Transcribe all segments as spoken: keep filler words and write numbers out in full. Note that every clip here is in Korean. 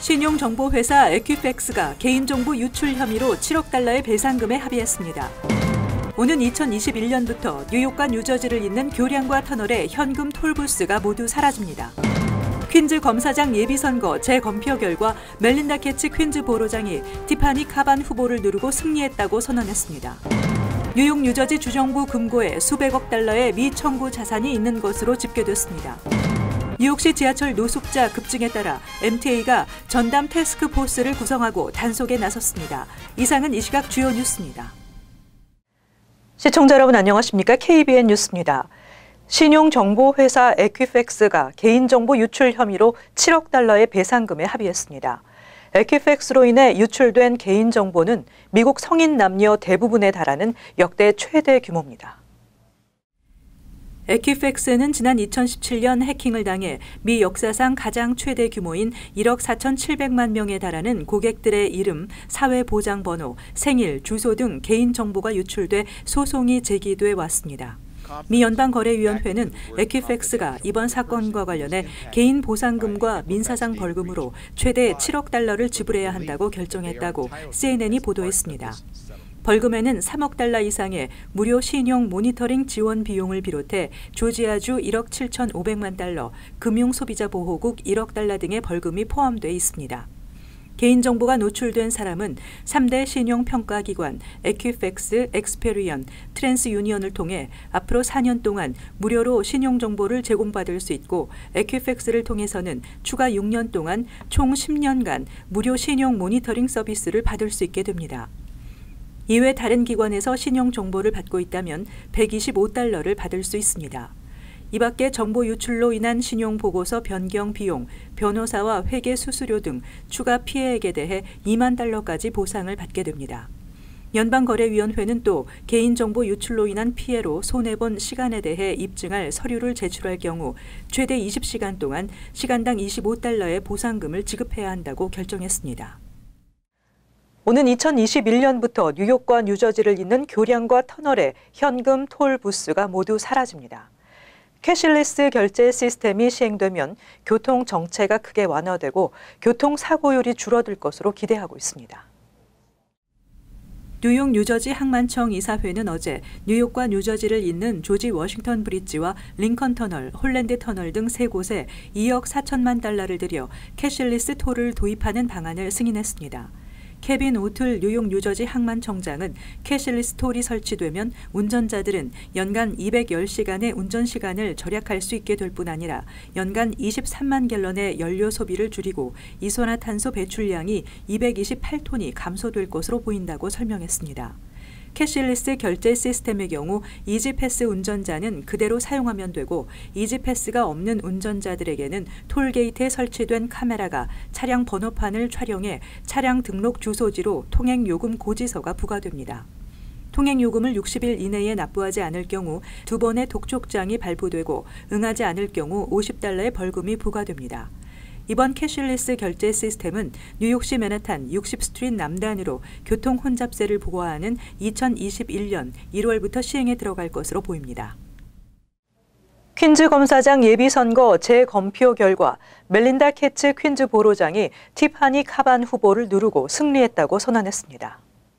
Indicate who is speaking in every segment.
Speaker 1: 신용정보회사 에퀴팩스가 개인정보 유출 혐의로 칠억 달러의 배상금에 합의했습니다. 오는 이천이십일 년부터 뉴욕과 뉴저지를 잇는 교량과 터널의 현금 톨부스가 모두 사라집니다. 퀸즈 검사장 예비선거 재검표 결과 멜린다 캐츠 퀸즈 보로장이 티파니 카반 후보를 누르고 승리했다고 선언했습니다. 뉴욕 뉴저지 주정부 금고에 수백억 달러의 미청구 자산이 있는 것으로 집계됐습니다. 뉴욕시 지하철 노숙자 급증에 따라 엠티에이가 전담 태스크포스를 구성하고 단속에 나섰습니다. 이상은 이 시각 주요 뉴스입니다. 시청자 여러분 안녕하십니까? 케이비엔 뉴스입니다. 신용정보회사 에퀴팩스가 개인정보 유출 혐의로 칠억 달러의 배상금에 합의했습니다. 에퀴팩스로 인해 유출된 개인정보는 미국 성인 남녀 대부분에 달하는 역대 최대 규모입니다. 에퀴팩스는 지난 이천십칠 년 해킹을 당해 미 역사상 가장 최대 규모인 일억 사천칠백만 명에 달하는 고객들의 이름, 사회보장번호, 생일, 주소 등 개인정보가 유출돼 소송이 제기돼 왔습니다. 미 연방거래위원회는 에퀴팩스가 이번 사건과 관련해 개인 보상금과 민사상 벌금으로 최대 칠억 달러를 지불해야 한다고 결정했다고 씨엔엔이 보도했습니다. 벌금에는 삼억 달러 이상의 무료 신용 모니터링 지원 비용을 비롯해 조지아주 일억 칠천오백만 달러, 금융소비자보호국 일억 달러 등의 벌금이 포함돼 있습니다. 개인정보가 노출된 사람은 삼 대 신용평가기관 에퀴팩스, 엑스페리언, 트랜스유니언을 통해 앞으로 사 년 동안 무료로 신용정보를 제공받을 수 있고 에퀴팩스를 통해서는 추가 육 년 동안 총 십 년간 무료 신용 모니터링 서비스를 받을 수 있게 됩니다. 이외 다른 기관에서 신용정보를 받고 있다면 백이십오 달러를 받을 수 있습니다. 이 밖에 정보 유출로 인한 신용보고서 변경 비용, 변호사와 회계 수수료 등 추가 피해액에 대해 이만 달러까지 보상을 받게 됩니다. 연방거래위원회는 또 개인정보 유출로 인한 피해로 손해본 시간에 대해 입증할 서류를 제출할 경우 최대 이십 시간 동안 시간당 이십오 달러의 보상금을 지급해야 한다고 결정했습니다. 오는 이천이십일 년부터 뉴욕과 뉴저지를 잇는 교량과 터널의 현금 톨 부스가 모두 사라집니다. 캐시리스 결제 시스템이 시행되면 교통 정체가 크게 완화되고 교통사고율이 줄어들 것으로 기대하고 있습니다. 뉴욕 뉴저지 항만청 이사회는 어제 뉴욕과 뉴저지를 잇는 조지 워싱턴 브리지와 링컨 터널, 홀랜드 터널 등 세 곳에 이억 사천만 달러를 들여 캐시리스 톨을 도입하는 방안을 승인했습니다. 케빈 오틀 뉴욕 뉴저지 항만청장은 캐시리스 톨이 설치되면 운전자들은 연간 이백십 시간의 운전 시간을 절약할 수 있게 될 뿐 아니라 연간 이십삼만 갤런의 연료 소비를 줄이고 이산화탄소 배출량이 이백이십팔 톤이 감소될 것으로 보인다고 설명했습니다. 캐시리스 결제 시스템의 경우 이지패스 운전자는 그대로 사용하면 되고 이지패스가 없는 운전자들에게는 톨게이트에 설치된 카메라가 차량 번호판을 촬영해 차량 등록 주소지로 통행요금 고지서가 부과됩니다. 통행요금을 육십 일 이내에 납부하지 않을 경우 두 번의 독촉장이 발부되고 응하지 않을 경우 오십 달러의 벌금이 부과됩니다. 이번 캐시리스 결제 시스템은 뉴욕시 맨해튼 육십 스트리트 남단으로 교통 혼잡세를 부과하는 이천이십일 년 일월부터 시행에 들어갈 것으로 보입니다. 퀸즈 검사장 예비선거 재검표 결과 멜린다 캐츠 퀸즈 보로장이 티파니 카반 후보를 누르고 승리했다고 선언했습니다.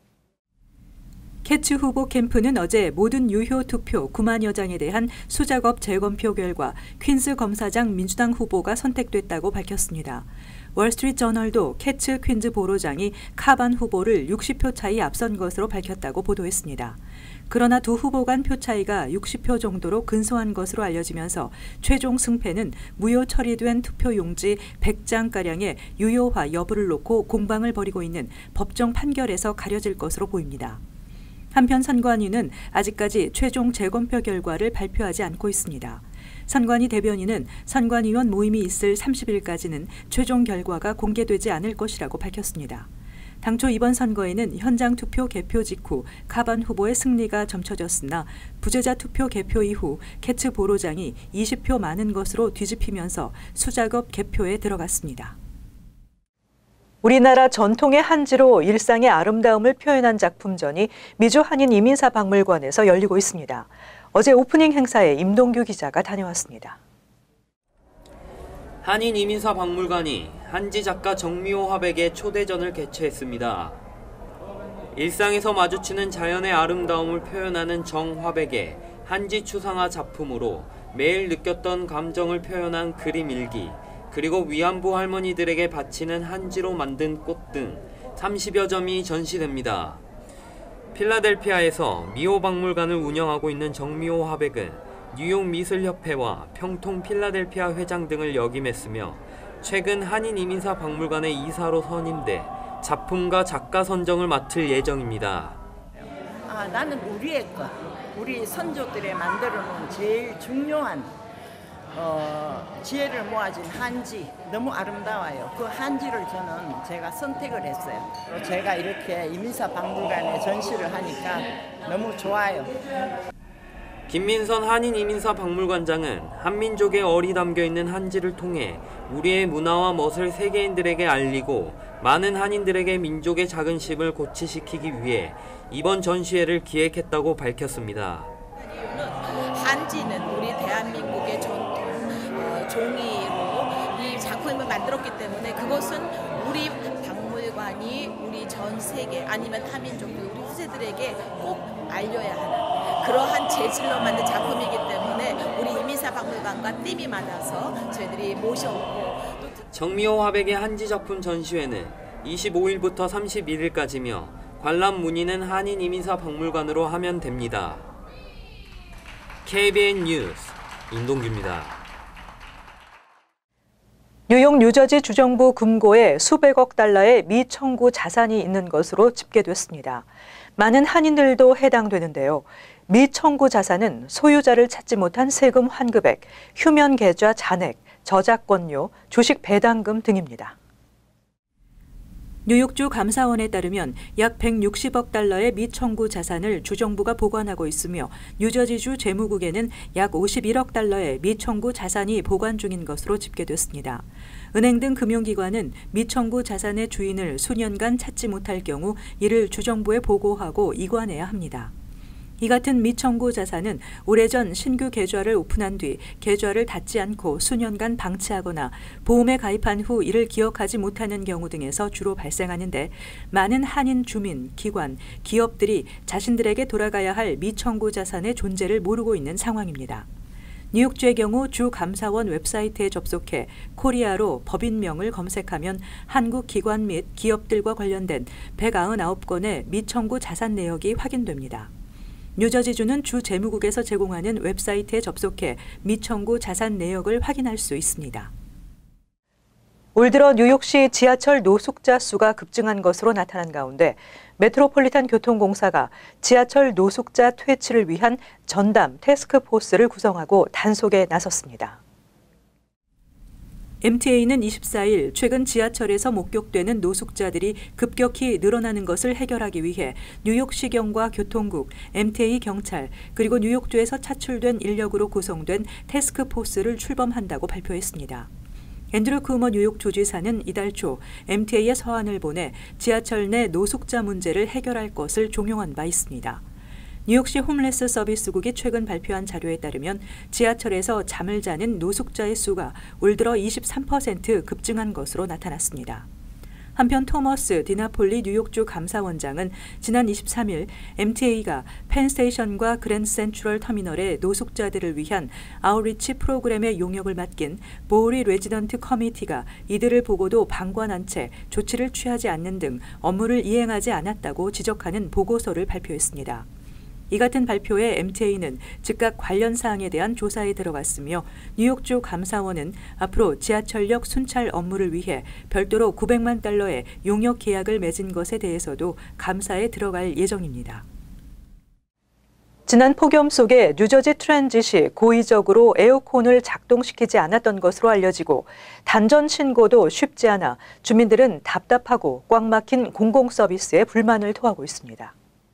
Speaker 1: 캐츠 후보 캠프는 어제 모든 유효 투표 구만여 장에 대한 수작업 재검표 결과 퀸즈 검사장 민주당 후보가 선택됐다고 밝혔습니다. 월스트리트 저널도 캐츠 퀸즈 보로장이 카반 후보를 육십 표 차이 앞선 것으로 밝혔다고 보도했습니다. 그러나 두 후보 간 표 차이가 육십 표 정도로 근소한 것으로 알려지면서 최종 승패는 무효 처리된 투표용지 백 장가량의 유효화 여부를 놓고 공방을 벌이고 있는 법정 판결에서 가려질 것으로 보입니다. 한편 선관위는 아직까지 최종 재검표 결과를 발표하지 않고 있습니다. 선관위 대변인은 선관위원 모임이 있을 삼십 일까지는 최종 결과가 공개되지 않을 것이라고 밝혔습니다. 당초 이번 선거에는 현장 투표 개표 직후 카반 후보의 승리가 점쳐졌으나 부재자 투표 개표 이후 캐츠 보로장이 이십 표 많은 것으로 뒤집히면서 수작업 개표에 들어갔습니다. 우리나라 전통의 한지로 일상의 아름다움을 표현한 작품전이 미주 한인 이민사 박물관에서 열리고 있습니다. 어제 오프닝 행사에 임동규 기자가 다녀왔습니다.
Speaker 2: 한인이민사박물관이 한지 작가 정미호 화백의 초대전을 개최했습니다. 일상에서 마주치는 자연의 아름다움을 표현하는 정화백의 한지 추상화 작품으로 매일 느꼈던 감정을 표현한 그림 일기, 그리고 위안부 할머니들에게 바치는 한지로 만든 꽃 등 삼십여 점이 전시됩니다. 필라델피아에서 미호 박물관을 운영하고 있는 정미호 화백은 뉴욕 미술협회와 평통 필라델피아 회장 등을 역임했으며 최근 한인이민사 박물관의 이사로 선임돼 작품과 작가 선정을 맡을 예정입니다.
Speaker 3: 아, 나는 우리의 것, 우리 선조들이 만들어놓은 제일 중요한 어, 지혜를 모아진 한지, 너무 아름다워요. 그 한지를 저는 제가 선택을 했어요. 제가 이렇게 이민사 박물관에 전시를 하니까 너무 좋아요.
Speaker 2: 김민선 한인이민사박물관장은 한민족의 얼이 담겨있는 한지를 통해 우리의 문화와 멋을 세계인들에게 알리고 많은 한인들에게 민족의 자긍심을 고취시키기 위해 이번 전시회를 기획했다고 밝혔습니다.
Speaker 4: 한지는 우리 대한민국의 전통, 어, 종이로 이 작품을 만들었기 때문에 그것은 우리 박물관이 우리 전 세계 아니면 타민족들, 우리 후세들에게 꼭 알려야 하는 그러한 재질로 만든 작품이기 때문에 우리 이민사 박물관과 띠이 맞아서 저희들이 모셔오고 또
Speaker 2: 정미호 화백의 한지 작품 전시회는 이십오일부터 삼십일일까지며 관람 문의는 한인이민사 박물관으로 하면 됩니다. 케이비엔 뉴스 임동규입니다.
Speaker 1: 뉴욕 뉴저지 주정부 금고에 수백억 달러의 미청구 자산이 있는 것으로 집계됐습니다. 많은 한인들도 해당되는데요. 미청구 자산은 소유자를 찾지 못한 세금 환급액, 휴면 계좌 잔액, 저작권료, 주식 배당금 등입니다. 뉴욕주 감사원에 따르면 약 백육십억 달러의 미청구 자산을 주정부가 보관하고 있으며 뉴저지주 재무국에는 약 오십일억 달러의 미청구 자산이 보관 중인 것으로 집계됐습니다. 은행 등 금융기관은 미청구 자산의 주인을 수년간 찾지 못할 경우 이를 주정부에 보고하고 이관해야 합니다. 이 같은 미청구 자산은 오래전 신규 계좌를 오픈한 뒤 계좌를 닫지 않고 수년간 방치하거나 보험에 가입한 후 이를 기억하지 못하는 경우 등에서 주로 발생하는데 많은 한인 주민, 기관, 기업들이 자신들에게 돌아가야 할 미청구 자산의 존재를 모르고 있는 상황입니다. 뉴욕주의 경우 주 감사원 웹사이트에 접속해 코리아로 법인명을 검색하면 한국 기관 및 기업들과 관련된 백구십구 건의 미청구 자산 내역이 확인됩니다. 뉴저지주는 주 재무국에서 제공하는 웹사이트에 접속해 미청구 자산 내역을 확인할 수 있습니다. 올 들어 뉴욕시 지하철 노숙자 수가 급증한 것으로 나타난 가운데 메트로폴리탄 교통공사가 지하철 노숙자 퇴치를 위한 전담 태스크포스를 구성하고 단속에 나섰습니다. 엠티에이는 이십사일 최근 지하철에서 목격되는 노숙자들이 급격히 늘어나는 것을 해결하기 위해 뉴욕시경과 교통국, 엠티에이 경찰, 그리고 뉴욕주에서 차출된 인력으로 구성된 태스크포스를 출범한다고 발표했습니다. 앤드류 쿠머 뉴욕 주지사는 이달 초 엠티에이에 서한을 보내 지하철 내 노숙자 문제를 해결할 것을 종용한 바 있습니다. 뉴욕시 홈레스 서비스국이 최근 발표한 자료에 따르면 지하철에서 잠을 자는 노숙자의 수가 올 들어 이십삼 퍼센트 급증한 것으로 나타났습니다. 한편 토머스 디나폴리 뉴욕주 감사원장은 지난 이십삼일 엠티에이가 펜스테이션과 그랜드 센트럴 터미널의 노숙자들을 위한 아웃리치 프로그램의 용역을 맡긴 보우리 레지던트 커미티가 이들을 보고도 방관한 채 조치를 취하지 않는 등 업무를 이행하지 않았다고 지적하는 보고서를 발표했습니다. 이 같은 발표에 엠티에이는 즉각 관련 사항에 대한 조사에 들어갔으며 뉴욕주 감사원은 앞으로 지하철역 순찰 업무를 위해 별도로 구백만 달러의 용역 계약을 맺은 것에 대해서도 감사에 들어갈 예정입니다. 지난 폭염 속에 뉴저지 트랜짓이 고의적으로 에어컨을 작동시키지 않았던 것으로 알려지고 단전 신고도 쉽지 않아 주민들은 답답하고 꽉 막힌 공공서비스에 불만을 토하고 있습니다.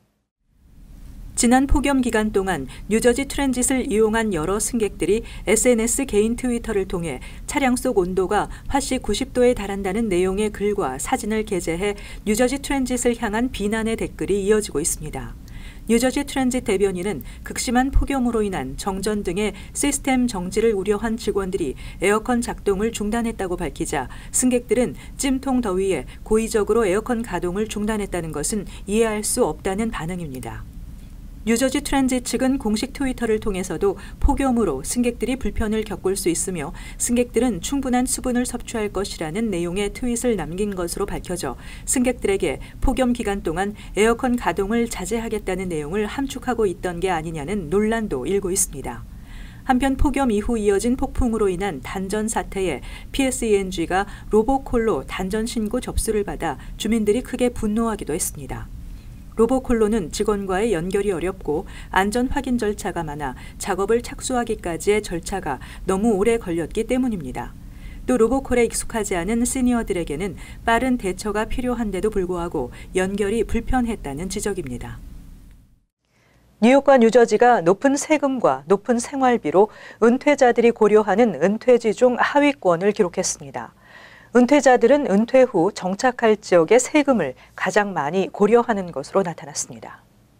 Speaker 1: 지난 폭염 기간 동안 뉴저지 트랜짓을 이용한 여러 승객들이 에스엔에스 개인 트위터를 통해 차량 속 온도가 화씨 구십 도에 달한다는 내용의 글과 사진을 게재해 뉴저지 트랜짓을 향한 비난의 댓글이 이어지고 있습니다. 뉴저지 트랜짓 대변인은 극심한 폭염으로 인한 정전 등의 시스템 정지를 우려한 직원들이 에어컨 작동을 중단했다고 밝히자 승객들은 찜통 더위에 고의적으로 에어컨 가동을 중단했다는 것은 이해할 수 없다는 반응입니다. 뉴저지 트랜짓 측은 공식 트위터를 통해서도 폭염으로 승객들이 불편을 겪을 수 있으며 승객들은 충분한 수분을 섭취할 것이라는 내용의 트윗을 남긴 것으로 밝혀져 승객들에게 폭염 기간 동안 에어컨 가동을 자제하겠다는 내용을 함축하고 있던 게 아니냐는 논란도 일고 있습니다. 한편 폭염 이후 이어진 폭풍으로 인한 단전 사태에 피에스이엔지가 로보콜로 단전 신고 접수를 받아 주민들이 크게 분노하기도 했습니다. 로보콜로는 직원과의 연결이 어렵고 안전 확인 절차가 많아 작업을 착수하기까지의 절차가 너무 오래 걸렸기 때문입니다. 또 로보콜에 익숙하지 않은 시니어들에게는 빠른 대처가 필요한데도 불구하고 연결이 불편했다는 지적입니다. 뉴욕과 뉴저지가 높은 세금과 높은 생활비로 은퇴자들이 고려하는 은퇴지 중 하위권을 기록했습니다. 은퇴자들은 은퇴 후 정착할 지역의 세금을 가장 많이 고려하는 것으로 나타났습니다.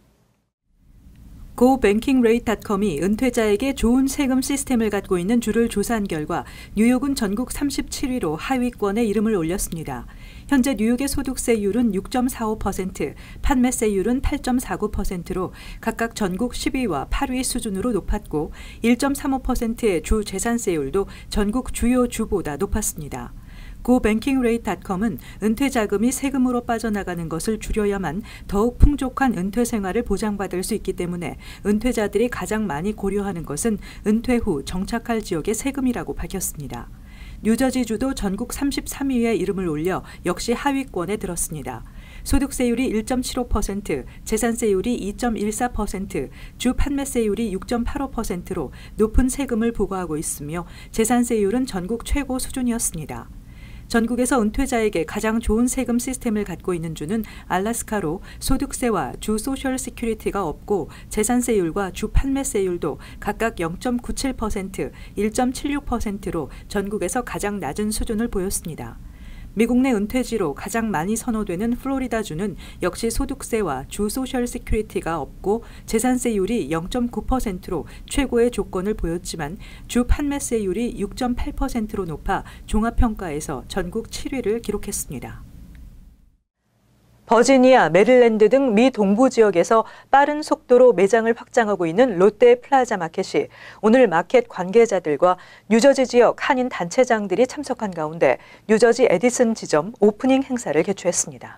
Speaker 1: 고뱅킹레이트닷컴이 은퇴자에게 좋은 세금 시스템을 갖고 있는 주를 조사한 결과 뉴욕은 전국 삼십칠 위로 하위권에 이름을 올렸습니다. 현재 뉴욕의 소득세율은 육 점 사오 퍼센트, 판매세율은 팔 점 사구 퍼센트로 각각 전국 십 위와 팔 위 수준으로 높았고 일 점 삼오 퍼센트의 주 재산세율도 전국 주요 주보다 높았습니다. 고뱅킹레이트닷컴은 은퇴 자금이 세금으로 빠져나가는 것을 줄여야만 더욱 풍족한 은퇴 생활을 보장받을 수 있기 때문에 은퇴자들이 가장 많이 고려하는 것은 은퇴 후 정착할 지역의 세금이라고 밝혔습니다. 뉴저지주도 전국 삼십삼 위에 이름을 올려 역시 하위권에 들었습니다. 소득세율이 일 점 칠오 퍼센트, 재산세율이 이 점 일사 퍼센트, 주 판매세율이 육 점 팔오 퍼센트로 높은 세금을 부과하고 있으며 재산세율은 전국 최고 수준이었습니다. 전국에서 은퇴자에게 가장 좋은 세금 시스템을 갖고 있는 주는 알래스카로 소득세와 주 소셜 시큐리티가 없고 재산세율과 주 판매세율도 각각 영 점 구칠 퍼센트, 일 점 칠육 퍼센트로 전국에서 가장 낮은 수준을 보였습니다. 미국 내 은퇴지로 가장 많이 선호되는 플로리다주는 역시 소득세와 주 소셜 시큐리티가 없고 재산세율이 영 점 구 퍼센트로 최고의 조건을 보였지만 주 판매세율이 육 점 팔 퍼센트로 높아 종합평가에서 전국 칠 위를 기록했습니다. 버지니아, 메릴랜드 등 미 동부 지역에서 빠른 속도로 매장을 확장하고 있는 롯데 플라자 마켓이 오늘 마켓 관계자들과 뉴저지 지역 한인 단체장들이 참석한 가운데 뉴저지 에디슨 지점 오프닝 행사를 개최했습니다.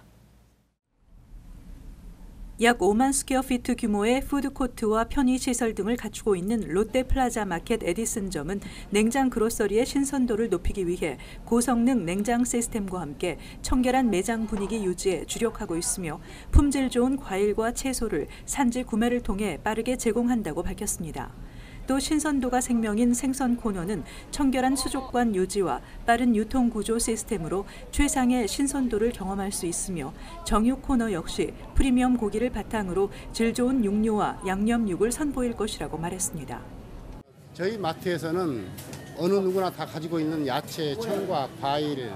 Speaker 1: 약 오만 스퀘어피트 규모의 푸드코트와 편의시설 등을 갖추고 있는 롯데 플라자 마켓 에디슨점은 냉장 그로서리의 신선도를 높이기 위해 고성능 냉장 시스템과 함께 청결한 매장 분위기 유지에 주력하고 있으며 품질 좋은 과일과 채소를 산지 구매를 통해 빠르게 제공한다고 밝혔습니다. 또 신선도가 생명인 생선 코너는 청결한 수족관 유지와 빠른 유통 구조 시스템으로 최상의 신선도를 경험할 수 있으며 정육 코너 역시 프리미엄 고기를 바탕으로 질 좋은 육류와 양념육을 선보일 것이라고 말했습니다.
Speaker 5: 저희 마트에서는 어느 누구나 다 가지고 있는 야채, 청과 과일,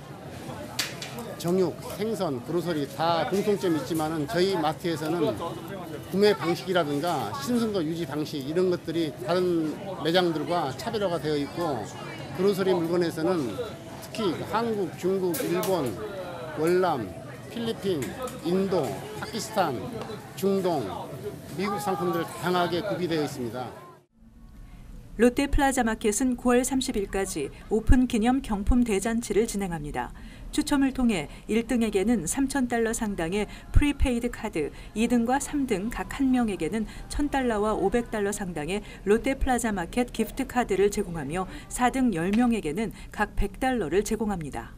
Speaker 5: 정육, 생선, 그로서리 다 공통점이 있지만은 저희 마트에서는 구매 방식이라든가 신선도 유지 방식 이런 것들이 다른 매장들과 차별화가 되어 있고 그로서리 물건에서는 특히 한국, 중국, 일본, 월남, 필리핀, 인도, 파키스탄, 중동, 미국 상품들 다양하게 구비되어 있습니다.
Speaker 1: 롯데 플라자 마켓은 구월 삼십일까지 오픈 기념 경품 대잔치를 진행합니다. 추첨을 통해 일 등에게는 삼천 달러 상당의 프리페이드 카드, 이 등과 삼 등 각 한 명에게는 천 달러와 오백 달러 상당의 롯데 플라자 마켓 기프트 카드를 제공하며 사 등 열 명에게는 각 백 달러를 제공합니다.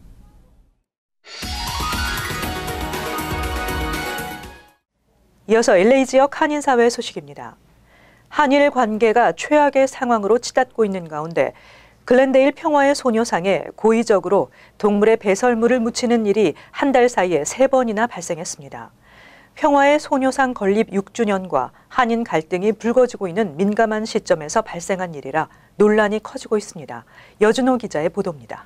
Speaker 1: 이어서 엘에이 지역 한인사회 소식입니다. 한일 관계가 최악의 상황으로 치닫고 있는 가운데 글렌데일 평화의 소녀상에 고의적으로 동물의 배설물을 묻히는 일이 한 달 사이에 세 번이나 발생했습니다. 평화의 소녀상 건립 육 주년과 한인 갈등이 불거지고 있는 민감한 시점에서 발생한 일이라 논란이 커지고 있습니다. 여준호 기자의 보도입니다.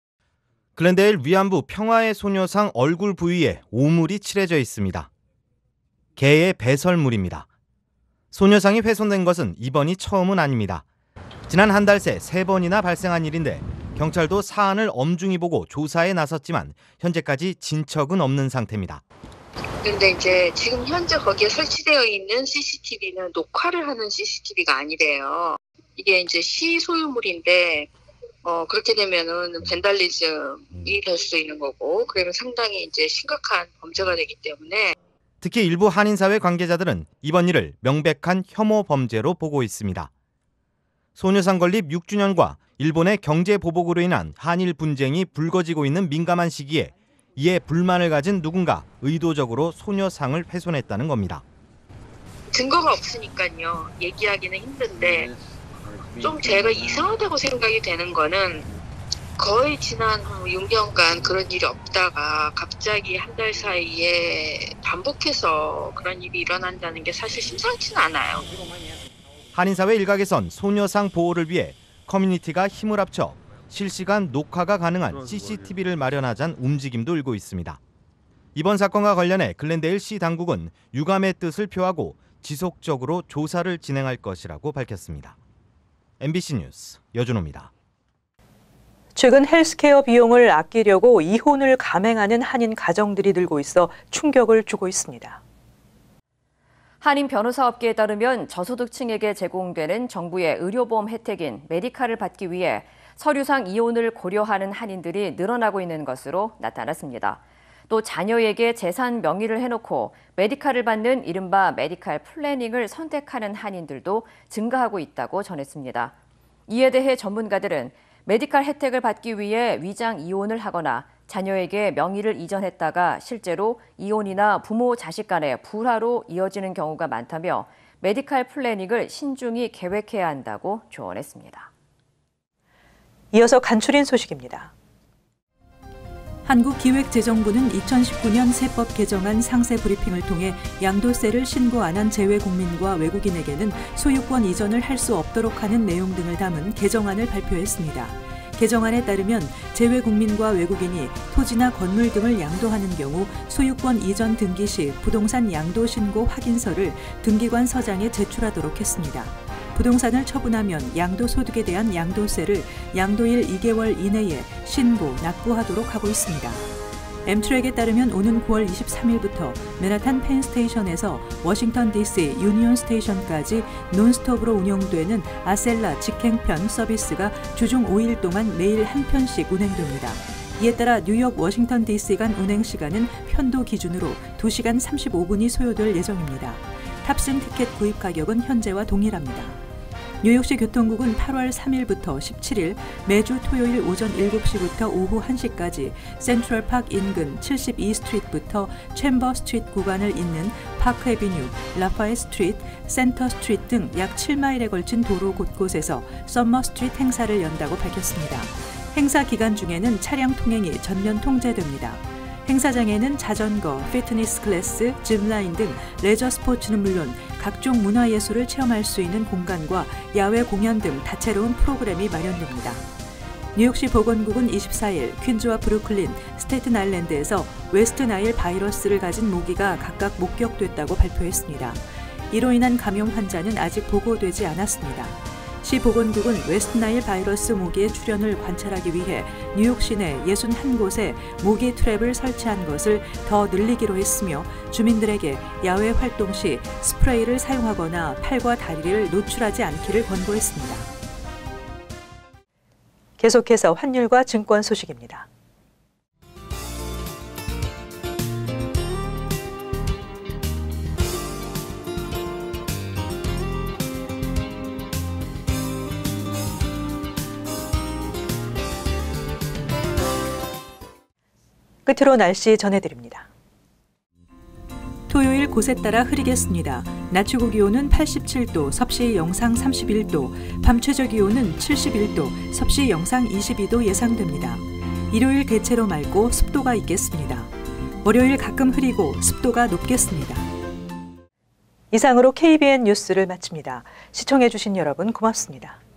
Speaker 6: 글렌데일 위안부 평화의 소녀상 얼굴 부위에 오물이 칠해져 있습니다. 개의 배설물입니다. 소녀상이 훼손된 것은 이번이 처음은 아닙니다. 지난 한 달 새 세 번이나 발생한 일인데 경찰도 사안을 엄중히 보고 조사에 나섰지만 현재까지 진척은 없는 상태입니다.
Speaker 7: 근데 이제 지금 현재 거기에 설치되어 있는 씨씨티비는 녹화를 하는 씨씨티비가 아니래요. 이게 이제 시 소유물인데 어 그렇게 되면은 벤달리즘이 될 수 있는 거고, 그러면 상당히 이제 심각한 범죄가 되기 때문에
Speaker 6: 특히 일부 한인사회 관계자들은 이번 일을 명백한 혐오 범죄로 보고 있습니다. 소녀상 건립 육 주년과 일본의 경제 보복으로 인한 한일 분쟁이 불거지고 있는 민감한 시기에 이에 불만을 가진 누군가 의도적으로 소녀상을 훼손했다는 겁니다.
Speaker 7: 증거가 없으니까요. 얘기하기는 힘든데 좀 제가 이상하다고 생각이 되는 거는 거의 지난 육 년간 그런 일이 없다가 갑자기 한 달 사이에 반복해서 그런 일이 일어난다는 게 사실 심상치는 않아요.
Speaker 6: 한인사회 일각에선 소녀상 보호를 위해 커뮤니티가 힘을 합쳐 실시간 녹화가 가능한 씨씨티비를 마련하자는 움직임도 일고 있습니다. 이번 사건과 관련해 글렌데일 시 당국은 유감의 뜻을 표하고 지속적으로 조사를 진행할 것이라고 밝혔습니다. 엠비씨 뉴스 여준호입니다.
Speaker 1: 최근 헬스케어 비용을 아끼려고 이혼을 감행하는 한인 가정들이 늘고 있어 충격을 주고 있습니다.
Speaker 8: 한인 변호사업계에 따르면 저소득층에게 제공되는 정부의 의료보험 혜택인 메디칼을 받기 위해 서류상 이혼을 고려하는 한인들이 늘어나고 있는 것으로 나타났습니다. 또 자녀에게 재산 명의를 해놓고 메디칼을 받는 이른바 메디칼 플래닝을 선택하는 한인들도 증가하고 있다고 전했습니다. 이에 대해 전문가들은 메디칼 혜택을 받기 위해 위장 이혼을 하거나 자녀에게 명의를 이전했다가 실제로 이혼이나 부모 자식 간의 불화로 이어지는 경우가 많다며 메디칼 플래닝을 신중히 계획해야 한다고 조언했습니다.
Speaker 1: 이어서 간추린 소식입니다. 한국기획재정부는 이천십구 년 세법 개정안 상세 브리핑을 통해 양도세를 신고 안 한 재외 국민과 외국인에게는 소유권 이전을 할 수 없도록 하는 내용 등을 담은 개정안을 발표했습니다. 개정안에 따르면 재외 국민과 외국인이 토지나 건물 등을 양도하는 경우 소유권 이전 등기 시 부동산 양도 신고 확인서를 등기관 서장에 제출하도록 했습니다. 부동산을 처분하면 양도소득에 대한 양도세를 양도일 이 개월 이내에 신고, 납부하도록 하고 있습니다. 엠트랙에 따르면 오는 구월 이십삼일부터 맨하탄 펜스테이션에서 워싱턴 디씨 유니온 스테이션까지 논스톱으로 운영되는 아셀라 직행편 서비스가 주중 오 일 동안 매일 한 편씩 운행됩니다. 이에 따라 뉴욕 워싱턴 디씨 간 운행 시간은 편도 기준으로 두 시간 삼십오 분이 소요될 예정입니다. 탑승 티켓 구입 가격은 현재와 동일합니다. 뉴욕시 교통국은 팔월 삼일부터 십칠일 매주 토요일 오전 일곱 시부터 오후 한 시까지 센트럴파크 인근 칠십이 스트리트부터 챔버 스트리트 구간을 잇는 파크 애비뉴, 라파엣 스트리트, 센터 스트리트 등 약 칠 마일에 걸친 도로 곳곳에서 썸머 스트리트 행사를 연다고 밝혔습니다. 행사 기간 중에는 차량 통행이 전면 통제됩니다. 행사장에는 자전거, 피트니스 클래스, 짚라인 등 레저 스포츠는 물론 각종 문화예술을 체험할 수 있는 공간과 야외 공연 등 다채로운 프로그램이 마련됩니다. 뉴욕시 보건국은 이십사일 퀸즈와 브루클린, 스테튼 아일랜드에서 웨스트 나일 바이러스를 가진 모기가 각각 목격됐다고 발표했습니다. 이로 인한 감염 환자는 아직 보고되지 않았습니다. 시 보건국은 웨스트 나일 바이러스 모기의 출현을 관찰하기 위해 뉴욕 시내 육십일 곳에 모기 트랩을 설치한 것을 더 늘리기로 했으며 주민들에게 야외 활동 시 스프레이를 사용하거나 팔과 다리를 노출하지 않기를 권고했습니다. 계속해서 환율과 증권 소식입니다. 끝으로 날씨 전해드립니다. 토요일 곳에 따라 흐리겠습니다. 낮 최고 기온은 팔십칠 도, 섭씨 영상 삼십일 도, 밤 최저 기온은 칠십일 도, 섭씨 영상 이십이 도 예상됩니다. 일요일 대체로 맑고 습도가 있겠습니다. 월요일 가끔 흐리고 습도가 높겠습니다. 이상으로 케이비엔 뉴스를 마칩니다. 시청해주신 여러분 고맙습니다.